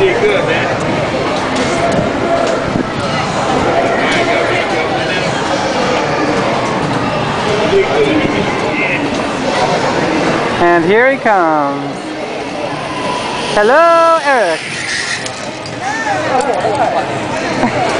did good, man. You did good. And here he comes. Hello, Eric.